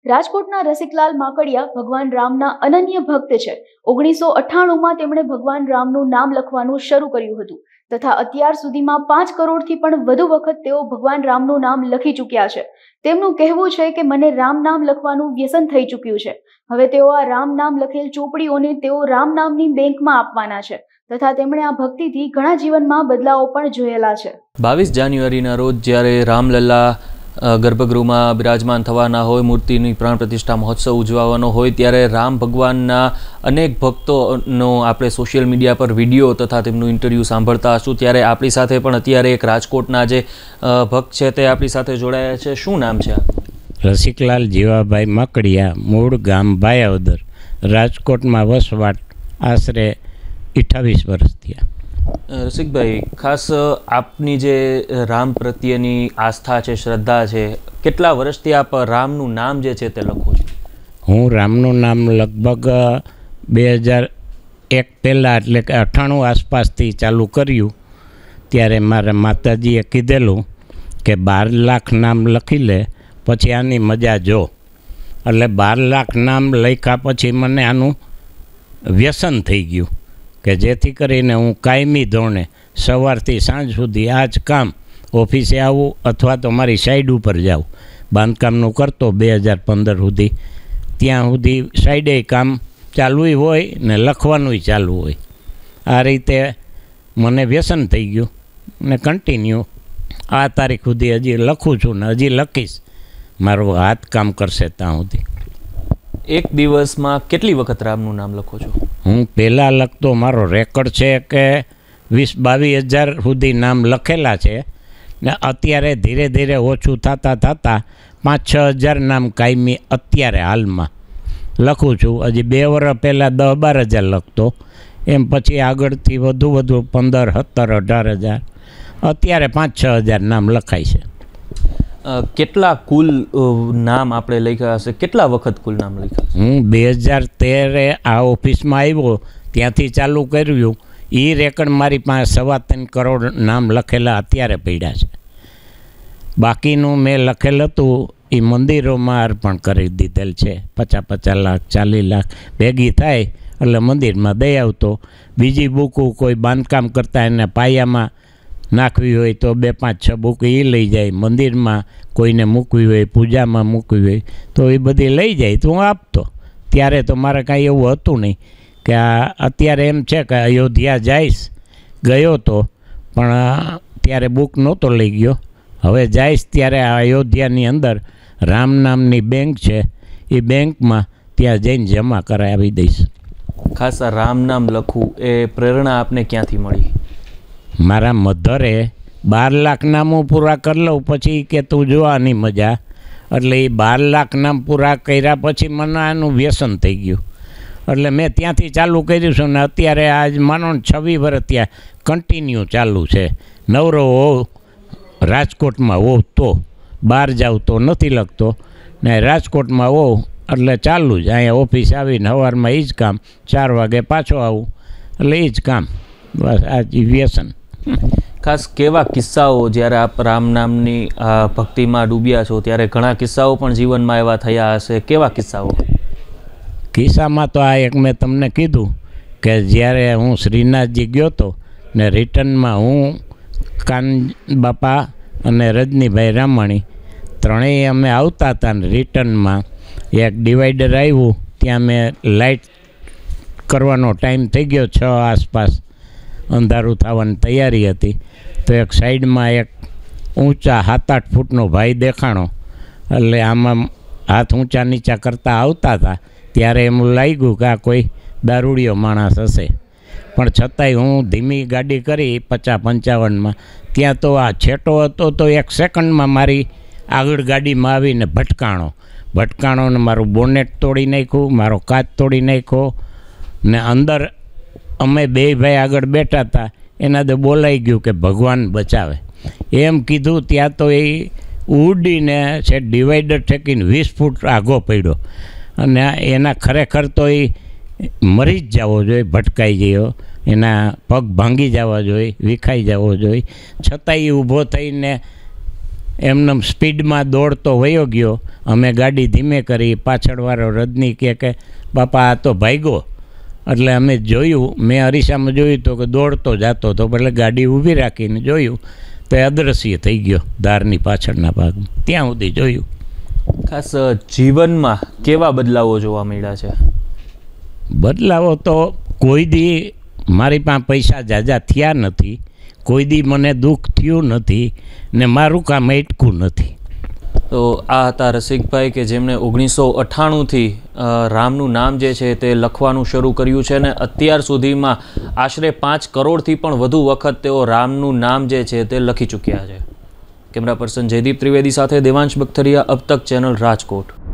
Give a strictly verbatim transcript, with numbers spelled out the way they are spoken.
રાજકોટના રસિકલાલ માકડિયા ભગવાન રામના અનન્ય ભક્ત છે। ઓગણીસો અઠ્ઠાણુંમાં તેમણે ભગવાન રામનું નામ લખવાનું શરૂ કર્યું હતું તથા અત્યાર સુધીમાં પાંચ કરોડથી પણ વધુ વખત તેઓ ભગવાન રામનું નામ લખી ચૂક્યા છે। તેમનું કહેવું છે કે મને રામ નામ લખવાનું વ્યસન થઈ ચૂક્યું છે। હવે તેઓ આ રામ નામ લખેલ ચોપડીઓને તેઓ રામ નામની બેંકમાં આપવાના છે તથા તેમણે આ ભક્તિથી ઘણા જીવનમાં બદલાવો પણ જોયેલા છે। બાવીસ જાન્યુઆરીના રોજ જ્યારે રામલલ્લા ગર્ભગૃહમાં બિરાજમાન થવાના હોય, મૂર્તિની પ્રાણ પ્રતિષ્ઠા મહોત્સવ ઉજવવાનો હોય, ત્યારે રામ ભગવાનના અનેક ભક્તોનો આપણે સોશિયલ મીડિયા પર વિડીયો તથા તેમનું ઇન્ટરવ્યૂ સાંભળતા હશું। ત્યારે આપણી સાથે પણ અત્યારે એક રાજકોટના જે ભક્ત છે તે આપણી સાથે જોડાયા છે। શું નામ છે? રસિકલાલ જીવાભાઈ માકડિયા, મૂળ ગામ ભાયાવદર, રાજકોટમાં વસવાટ આશરે અઠ્ઠાવીસ વર્ષ થયા। રસિકભાઈ, ખાસ આપની જે રામ પ્રત્યેની આસ્થા છે, શ્રદ્ધા છે, કેટલા વર્ષથી આપ રામનું નામ જે છે તે લખો છો? હું રામનું નામ લગભગ બે હજાર એક પહેલાં એટલે કે અઠ્ઠાણું આસપાસથી ચાલુ કર્યું। ત્યારે મારા માતાજીએ કીધેલું કે બાર લાખ નામ લખી લે પછી આની મજા જો। એટલે બાર લાખ નામ લખ્યા પછી મને આનું વ્યસન થઈ ગયું કે જેથી કરીને હું કાયમી ધોરણે સવારથી સાંજ સુધી આ જ કામ, ઓફિસે આવું અથવા તો મારી સાઈડ ઉપર જાઉં, બાંધકામનું કરતો બે હજાર પંદર સુધી, ત્યાં સુધી સાઈડે કામ ચાલુય હોય ને લખવાનુંય ચાલુ હોય। આ રીતે મને વ્યસન થઈ ગયું ને કન્ટિન્યુ આ તારીખ સુધી હજી લખું છું ને હજી લખીશ, મારો હાથ કામ કરશે ત્યાં સુધી। એક દિવસમાં કેટલી વખત રામનું નામ લખો છો? હું પહેલાં લખતો, મારો રેકોર્ડ છે કે વીસ બાવીસ હજાર સુધી નામ લખેલા છે ને અત્યારે ધીરે ધીરે ઓછું થતાં થતાં પાંચ છ હજાર નામ કાયમી અત્યારે હાલમાં લખું છું। હજી બે વર્ષ પહેલાં દસ બાર હજાર લખતો, એમ પછી આગળથી વધુ વધુ પંદર સત્તર અઢાર હજાર અત્યારે પાંચ છ હજાર નામ લખાય છે। કેટલા કુલ નામ આપણે લખ્યા હશે? કેટલા વખત કુલ નામ લખ્યા? હું બે હજાર તેરે આ ઓફિસમાં આવ્યો ત્યાંથી ચાલુ કર્યું, એ રેકર્ડ મારી પાસે સવા ત્રણ કરોડ નામ લખેલા અત્યારે પડ્યા છે। બાકીનું મેં લખેલ હતું એ મંદિરોમાં અર્પણ કરી દીધેલ છે। પચાસ પચાસ લાખ ચાલીસ લાખ ભેગી થાય એટલે મંદિરમાં દઈ આવતો। બીજી બુકો કોઈ બાંધકામ કરતા એને પાયામાં નાખવી હોય તો બે પાંચ છ બુક એ લઈ જાય, મંદિરમાં કોઈને મૂકવી હોય, પૂજામાં મૂકવી હોય તો એ બધી લઈ જાય તો હું આપતો। ત્યારે તો મારે કાંઈ એવું હતું નહીં કે આ અત્યારે એમ છે કે અયોધ્યા જઈશ, ગયો તો પણ ત્યારે બુક નહોતો લઈ ગયો, હવે જઈશ ત્યારે આ અયોધ્યાની અંદર રામ નામની બેંક છે, એ બેંકમાં ત્યાં જઈને જમા કરાવી દઈશ। ખાસ આ રામ નામ લખવું એ પ્રેરણા આપને ક્યાંથી મળી? મારા મધરે બાર લાખ નામો પૂરા કરી લઉં પછી કે તું જોવાની મજા, એટલે એ બાર લાખ નામ પૂરા કર્યા પછી મને આનું વ્યસન થઈ ગયું એટલે મેં ત્યાંથી ચાલુ કર્યું છે ને અત્યારે આજ માનો ને છવ્વીસ વર્ષ ત્યાં કન્ટિન્યુ ચાલુ છે। નવરો હોવ રાજકોટમાં હોવ તો, બહાર જાઉં તો નથી લખતો ને રાજકોટમાં હોવ એટલે ચાલુ જ, અહીંયા ઓફિસ આવીને સવારમાં એ જ કામ, ચાર વાગે પાછો આવું એટલે એ જ કામ, બસ આ જ વ્યસન। ખાસ કેવા કિસ્સાઓ જ્યારે આપ રામ નામની ભક્તિમાં ડૂબ્યા છો ત્યારે ઘણા કિસ્સાઓ પણ જીવનમાં એવા થયા હશે, કેવા કિસ્સાઓ? કિસ્સામાં તો આ એક મેં તમને કીધું કે જ્યારે હું શ્રીનાથજી ગયો હતો ને રિટર્નમાં હું કાન બાપા અને રજનીભાઈ રામાણી ત્રણેય અમે આવતા હતા ને રિટર્નમાં એક ડિવાઈડર આવ્યું, ત્યાં મેં લાઇટ કરવાનો ટાઈમ થઈ ગયો, છ આસપાસ અંધારું થવાની તૈયારી હતી તો એક સાઈડમાં એક ઊંચા સાત આઠ ફૂટનો ભાઈ દેખાણો, એટલે આમાં હાથ ઊંચા નીચા કરતા આવતા હતા ત્યારે એમ લાગ્યું કે આ કોઈ દારૂડિયો માણસ હશે, પણ છતાંય હું ધીમી ગાડી કરી પચાસ પંચાવનમાં, ત્યાં તો આ છેટો હતો તો એક સેકન્ડમાં મારી આગળ ગાડીમાં આવીને ભટકાણો ભટકાણો ને મારું બોનેટ તોડી નાખ્યું, મારો કાચ તોડી નાખ્યો ને અંદર અમે બે ભાઈ આગળ બેઠા હતા એના તો બોલાઈ ગયું કે ભગવાન બચાવે એમ કીધું। ત્યાં તો એ ઉડીને છે ડિવાઈડર ઠેકીને વીસ ફૂટ આઘો પડ્યો અને એના ખરેખર તો એ મરી જ જવો જોઈએ, ભટકાઈ ગયો, એના પગ ભાંગી જવા જોઈએ, વિખાઈ જવો જોઈએ, છતાં એ ઊભો થઈને એમને સ્પીડમાં દોડતો વયો ગયો. અમે ગાડી ધીમે કરી. પાછળવાળો રજની કહે કે બાપા આ તો ભાગ્યો. એટલે અમે જોયું, મેં અરીસામાં જોયું તો કે દોડતો જતો હતો. એટલે ગાડી ઊભી રાખીને જોયું તો એ અદૃશ્ય થઈ ગયો ધારની પાછળના ભાગમાં. ત્યાં સુધી જોયું. ખાસ જીવનમાં કેવા બદલાવો જોવા મળ્યા છે? બદલાવો તો કોઈ દી મારી પાસે પૈસા ઝાઝા થયા નથી, કોઈ દી મને દુઃખ થયું નથી ને મારું કામ અટકું નથી. તો આ હતા રસિકભાઈ કે જેમણે ઓગણીસો અઠ્ઠાણુંથી રામનું નામ જે છે તે લખવાનું શરૂ કર્યું છે અને અત્યાર સુધીમાં આશરે પાંચ કરોડથી પણ વધુ વખત તેઓ રામનું નામ જે છે તે લખી ચૂક્યા છે. કેમેરા પર્સન જયદીપ ત્રિવેદી સાથે દેવાંશ બખતરિયા, અબ તક ચેનલ, રાજકોટ.